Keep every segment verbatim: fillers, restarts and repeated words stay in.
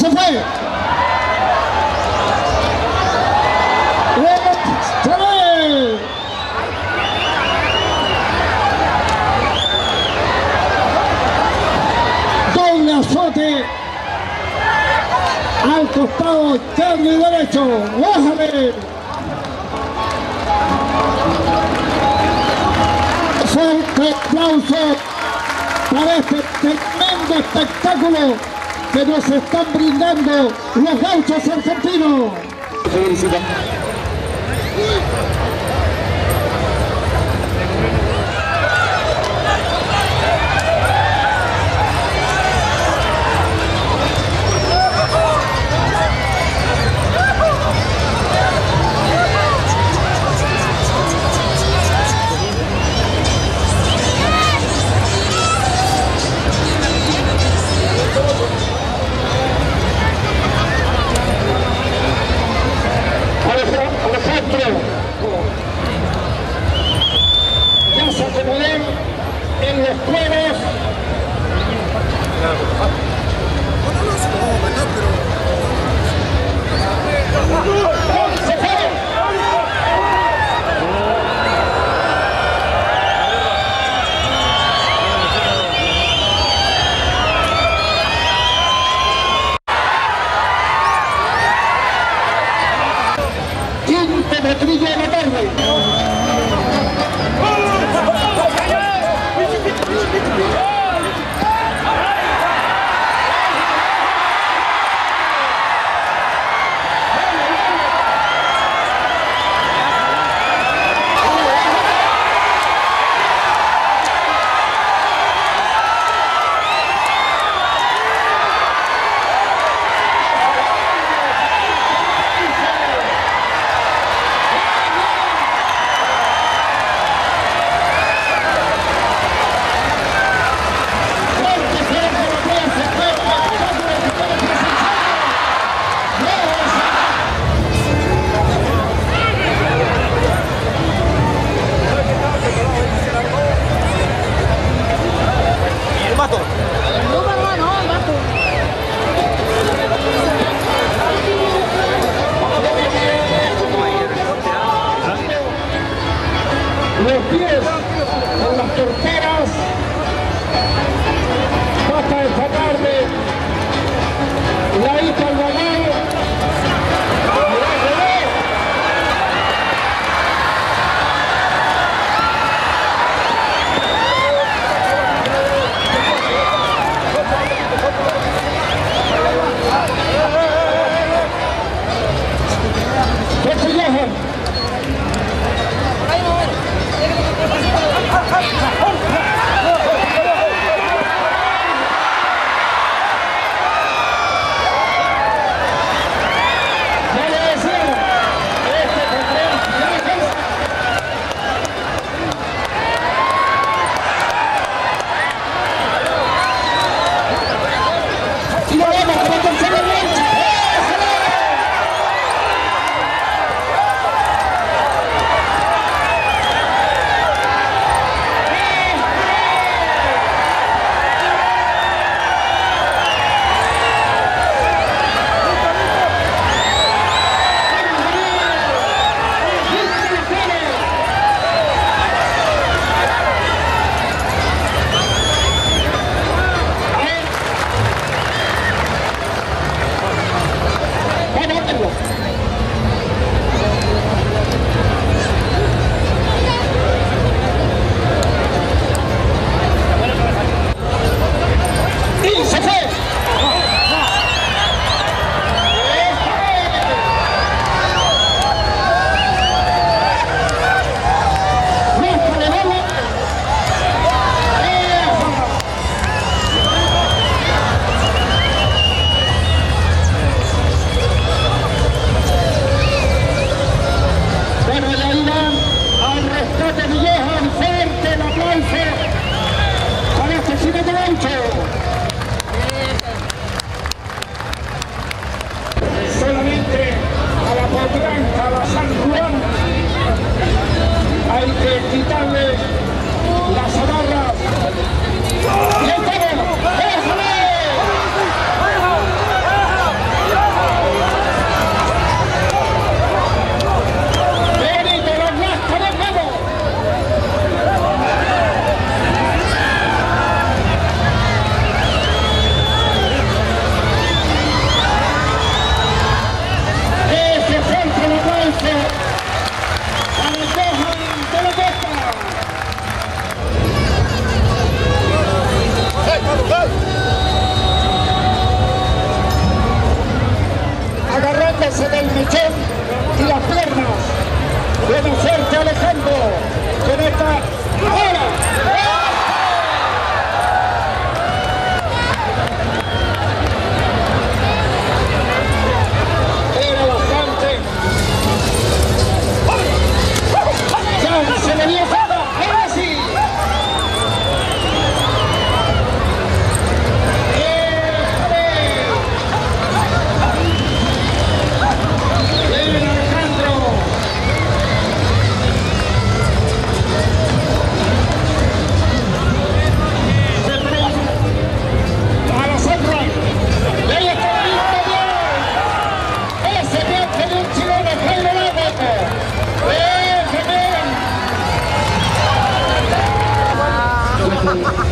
se fue. Doble azote al costado izquierdo y derecho. ¡Bájale! Fuerte aplauso para este tremendo espectáculo que nos están brindando los gauchos argentinos. Ya se acomodan en los cueros. Se fue. Quinto metrillo de la tarde. Los pies con las torteras, basta de sacarle la hija al balón.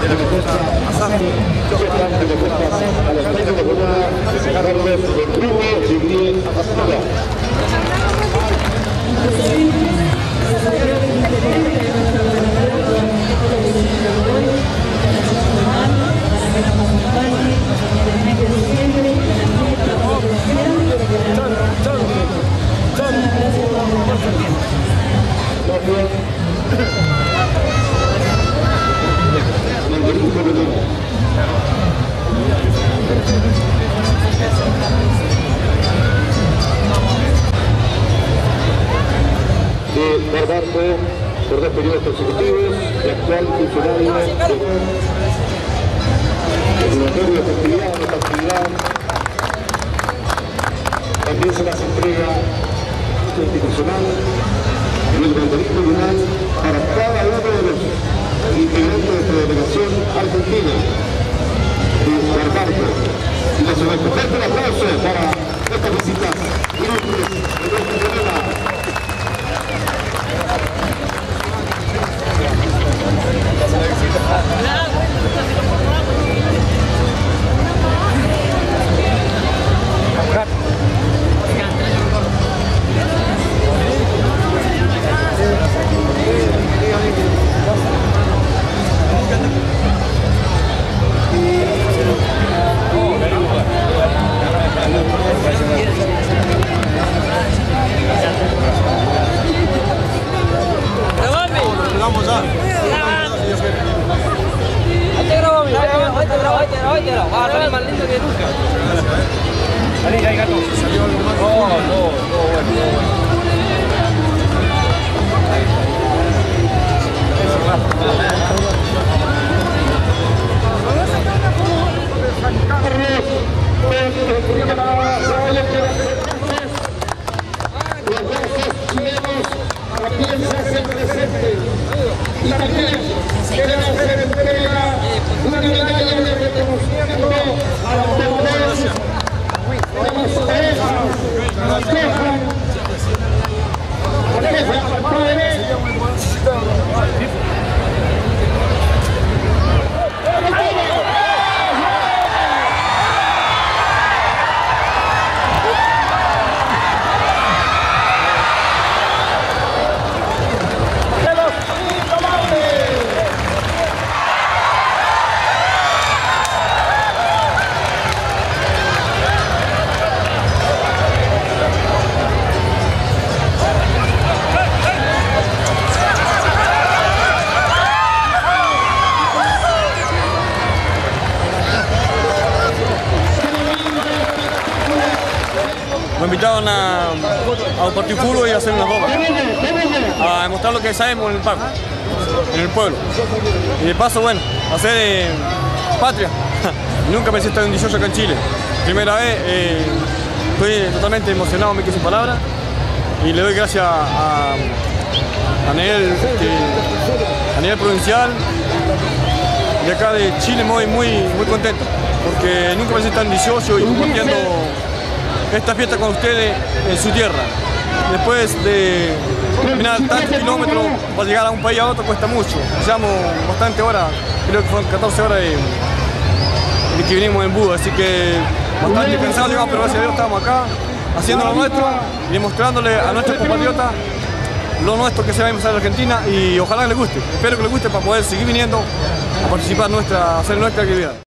de la costa Asafi, Chocolate de Costa a los medios de jornada, Carlos Rodrigo Jibril Abastada. De Barbarco, por dos periodos consecutivos, de actual funcionario de regulatorio de efectividad en esta actividad. También se las entrega institucional y el banderín tribunal para cada uno de los integrantes de esta delegación argentina de Barbarco. Y les doy un fuerte aplauso para estas visitas ilustres de nuestra ciudad. Va a salir más lindo que nunca. Salí, ya hay gato. Salió algo más. No, no, no, bueno. Y también queremos hacer entrega una medalla de reconocimiento a los deudores, a las ovejas, a las quejas, a las quejas al padre. Me invitaron a, a un partido de fútbol y a hacer una ropa, a demostrar lo que sabemos en el parque, en el pueblo. Y de paso, bueno, hacer eh, patria. Nunca pensé estar en dieciocho acá en Chile. Primera vez, eh, estoy totalmente emocionado, me quedé sin palabras. Y le doy gracias a, a, nivel, que, a nivel provincial de acá de Chile, muy, muy, muy contento. Porque nunca pensé estar en dieciocho y compartiendo esta fiesta con ustedes en su tierra. Después de caminar tantos kilómetros para llegar a un país a otro cuesta mucho. Llevamos bastante horas, creo que fueron catorce horas de, de que vinimos en Buda, así que bastante cansados llegamos, pero gracias a Dios estamos acá haciendo lo nuestro y demostrándole a nuestros compatriotas lo nuestro que se va a empezar en Argentina y ojalá que les guste. Espero que les guste para poder seguir viniendo a participar, nuestra, a hacer nuestra actividad.